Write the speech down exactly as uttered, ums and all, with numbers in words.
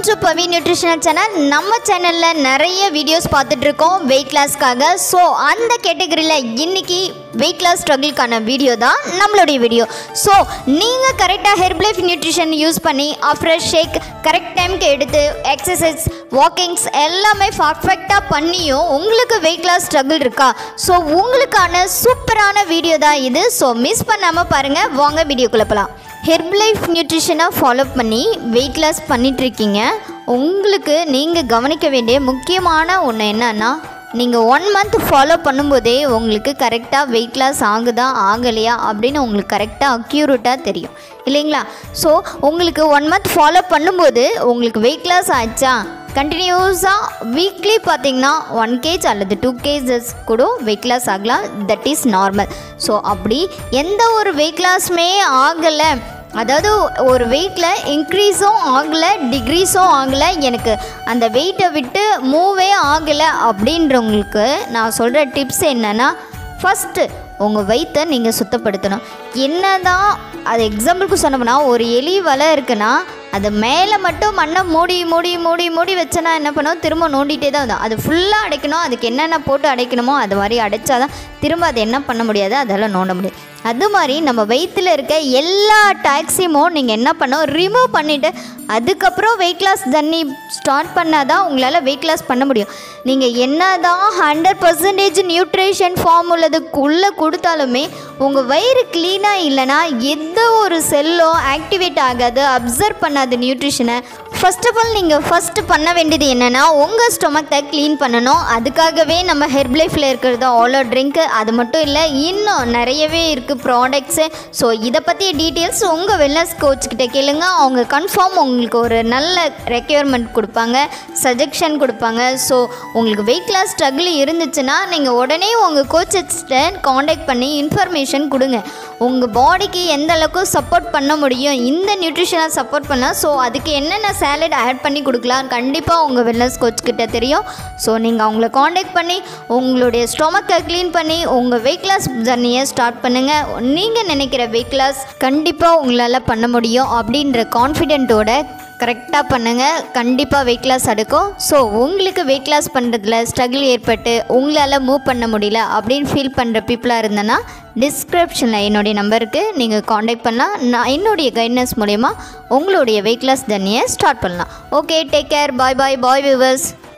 Welcome to Pavi nutritional channel. நம்ம சேனலில் நிறைய வீடியோஸ் பார்த்துட்ருக்கோம் வெயிட் லாஸ்க்காக. ஸோ அந்த கேட்டகரியில் இன்றைக்கி வெயிட் லாஸ் ஸ்ட்ரகிள்கான வீடியோ தான் நம்மளுடைய வீடியோ. ஸோ நீங்கள் கரெக்டாக ஹெர்பலைஃப் நியூட்ரிஷன் யூஸ் பண்ணி அஃப்ரெஷ் ஷேக் கரெக்ட் டைமுக்கு எடுத்து எக்ஸசைஸ் வாக்கிங்ஸ் எல்லாமே பர்ஃபெக்டாக பண்ணியும் உங்களுக்கு வெயிட் லாஸ் ஸ்ட்ரகிள் இருக்கா? ஸோ உங்களுக்கான சூப்பரான வீடியோ தான் இது. ஸோ மிஸ் பண்ணாமல் பாருங்கள். வாங்க வீடியோக்குள்ளே போகலாம். ஹெர்பலைஃப் நியூட்ரிஷனை ஃபாலோ பண்ணி வெயிட் லாஸ் பண்ணிகிட்ருக்கீங்க. உங்களுக்கு நீங்கள் கவனிக்க வேண்டிய முக்கியமான ஒன்று என்னன்னா, நீங்கள் ஒன் மந்த் ஃபாலோ பண்ணும்போதே உங்களுக்கு கரெக்டாக வெயிட் லாஸ் ஆகுதா ஆகலையா அப்படின்னு உங்களுக்கு கரெக்டாக அக்யூரேட்டாக தெரியும் இல்லைங்களா? ஸோ உங்களுக்கு ஒன் மந்த் ஃபாலோ பண்ணும்போது உங்களுக்கு வெயிட் லாஸ் ஆச்சா, கண்டினியூஸாக வீக்லி பார்த்திங்கன்னா ஒன் கேஜ் அல்லது டூ கேஜஸ் கூட வெயிட் லாஸ் ஆகலாம். That is normal. ஸோ அப்படி எந்த ஒரு வெயிட் லாஸுமே ஆகலை, அதாவது ஒரு வெயிட்டில் இன்க்ரீஸும் ஆகலை டிக்ரீஸும் ஆகலை, எனக்கு அந்த வெயிட்டை விட்டு மூவே ஆகலை அப்படின்றவங்களுக்கு நான் சொல்கிற டிப்ஸ் என்னென்னா, ஃபஸ்ட்டு உங்கள் வயிற்றை நீங்கள் சுத்தப்படுத்தணும். என்ன தான் அது எக்ஸாம்பிளுக்கு சொன்னோம்னா, ஒரு எலி வலை இருக்குன்னா அது மேலே மட்டும் மண்ணை மூடி மூடி மூடி மூடி வச்சனா என்ன பண்ணோம், திரும்ப நோண்டிகிட்டே தான் வந்தோம். அது ஃபுல்லாக அடைக்கணும். அதுக்கு என்னென்ன போட்டு அடைக்கணுமோ அது மாதிரி அடைச்சா தான் திரும்ப அது என்ன பண்ண முடியாது, அதெல்லாம் நோண்ட முடியாது. அது மாதிரி நம்ம வயிற்றில் இருக்க எல்லா டாக்ஸிமும் நீங்கள் என்ன பண்ணோம், ரிமூவ் பண்ணிவிட்டு அதுக்கப்புறம் வெயிட் லாஸ் ஜர்னி ஸ்டார்ட் பண்ணால் தான் உங்களால் வெயிட் லாஸ் பண்ண முடியும். நீங்கள் என்ன தான் ஹண்ட்ரட் பர்சன்டேஜ் நியூட்ரிஷன் ஃபார்ம் உள்ளதுக்குள்ளே கொடுத்தாலுமே உங்கள் வயிறு க்ளீனாக இல்லைனா எந்த ஒரு செல்லும் ஆக்டிவேட் ஆகாது, அப்சர்வ் பண்ணாது நியூட்ரிஷனை. ஃபர்ஸ்ட் ஆஃப் ஆல் நீங்கள் ஃபஸ்ட்டு பண்ண வேண்டியது என்னென்னா, உங்கள் ஸ்டொமக்கை க்ளீன் பண்ணணும். அதுக்காகவே நம்ம ஹெர்பலைஃபில் இருக்கிறது ஆலோ ட்ரிங்க்கு, அது மட்டும் இல்லை இன்னும் நிறையவே இருக்குது ப்ராடக்ட்ஸு. ஸோ இதை பற்றிய டீட்டெயில்ஸ் உங்கள் வெல்னஸ் கோச்கிட்ட கேளுங்க. அவங்க கன்ஃபார்ம் உங்களுக்கு ஒரு நல்ல ரெக்யர்மெண்ட் கொடுப்பாங்க, சஜெக்ஷன் கொடுப்பாங்க. ஸோ உங்களுக்கு வெயிட் லாஸ் ஸ்ட்ரகிள் இருந்துச்சுன்னா நீங்கள் உடனே உங்கள் கோச்சஸ்ட்டை காண்டாக்ட் பண்ணி இன்ஃபர்மேஷன் கொடுங்க. உங்கள் பாடிக்கு எந்த அளவுக்கு சப்போர்ட் பண்ண முடியும், இந்த நியூட்ரிஷனை சப்போர்ட் பண்ணலாம். ஸோ அதுக்கு என்னென்ன சேலட் ஆட் பண்ணி கொடுக்கலாம் கண்டிப்பாக உங்கள் வெல்னஸ் கோச்கிட்ட தெரியும். ஸோ நீங்கள் அவங்கள காண்டாக்ட் பண்ணி உங்களுடைய ஸ்டொமக்கை க்ளீன் பண்ணி உங்கள் வெயிட் லாஸ் ஜர்னியை ஸ்டார்ட் பண்ணுங்கள். நீங்கள் நினைக்கிற வெயிட் லாஸ் கண்டிப்பாக உங்களால் பண்ண முடியும் அப்படின்ற கான்ஃபிடென்ட்டோட கரெக்டாக பண்ணுங்கள். கண்டிப்பாக வெயிட் லாஸ் எடுக்கும். ஸோ உங்களுக்கு வெயிட் லாஸ் பண்ணுறதுல ஸ்ட்ரகிள் ஏற்பட்டு உங்களால் மூவ் பண்ண முடியல அப்படின்னு ஃபீல் பண்ணுற பீப்புளாக இருந்தேன்னா டிஸ்கிரிப்ஷனில் என்னுடைய நம்பருக்கு நீங்கள் காண்டாக்ட் பண்ணலாம். நான் என்னுடைய கைட்னஸ் மூலயமா உங்களுடைய வெயிட் லாஸ் ஜர்னியை ஸ்டார்ட் பண்ணலாம். Okay, take care, bye bye bye viewers.